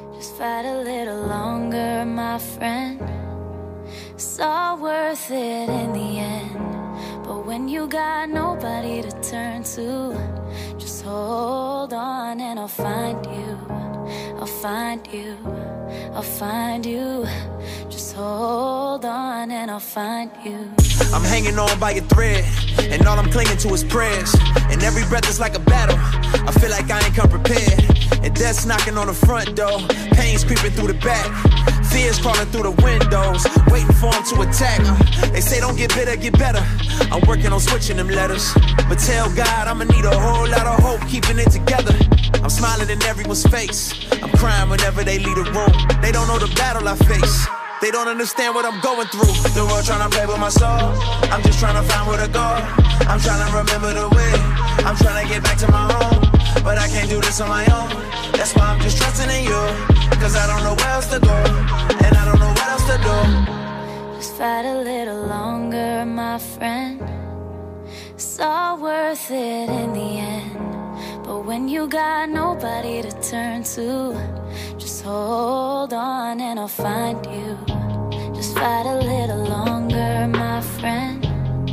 Just fight a little longer, my friend. It's all worth it in the end. But when you got nobody to turn to, just hold on and I'll find you. I'll find you, I'll find you. Just hold on and I'll find you. I'm hanging on by a thread, and all I'm clinging to is prayers. And every breath is like a battle. I feel like I ain't come prepared. And death's knocking on the front door, pain's creeping through the back, fears crawling through the windows, waiting for them to attack. They say don't get bitter, get better. I'm working on switching them letters, but tell God I'ma need a whole lot of hope keeping it together. I'm smiling in everyone's face, I'm crying whenever they leave the room. They don't know the battle I face, they don't understand what I'm going through. The world trying to play with my soul, I'm just trying to find where to go. I'm trying to remember the way, I'm trying to get back to my home. But I can't do this on my own, that's why I'm just trusting in you. Cause I don't know where else to go, and I don't know what else to do. Just fight a little longer, my friend. It's all worth it in the end. But when you got nobody to turn to, just hold on and I'll find you. Just fight a little longer, my friend.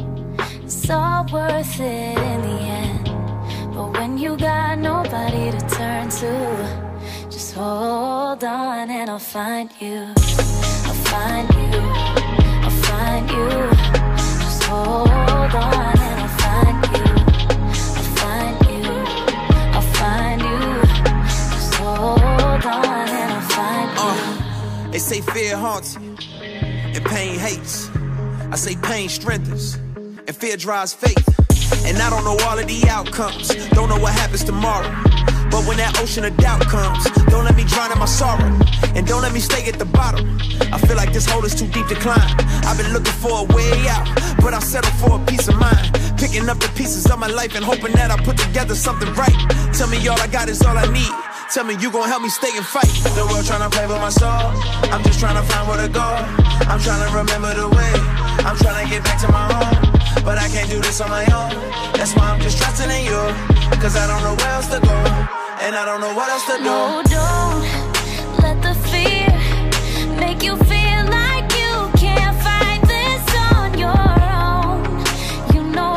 It's all worth it in the end. But when you got nobody to turn to, just hold on and I'll find you. I'll find you, I'll find you. Just hold on and I'll find you. I'll find you, I'll find you. Just hold on and I'll find you. They say fear haunts you and pain hates. I say pain strengthens and fear drives faith. And I don't know all of the outcomes, don't know what happens tomorrow. But when that ocean of doubt comes, don't let me drown in my sorrow, and don't let me stay at the bottom. I feel like this hole is too deep to climb. I've been looking for a way out, but I settle for a peace of mind. Picking up the pieces of my life and hoping that I put together something right. Tell me all I got is all I need. Tell me you gon' help me stay and fight. The world tryna play with my soul, I'm just tryna find where to go. I'm tryna remember the way, I'm tryna get back to my home. But I can't do this on my own, that's why I'm just trusting in you. Cause I don't know where else to go, and I don't know what else to do. No, don't let the fear make you feel like you can't fight this on your own. You know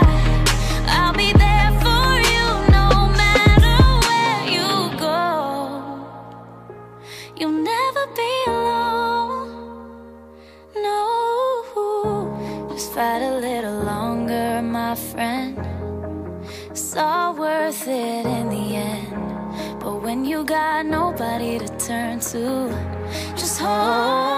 I'll be there for you no matter where you go. You'll never be alone. No, just fight a little longer, my friend. It's all worth it in the end. But when you got nobody to turn to, just hold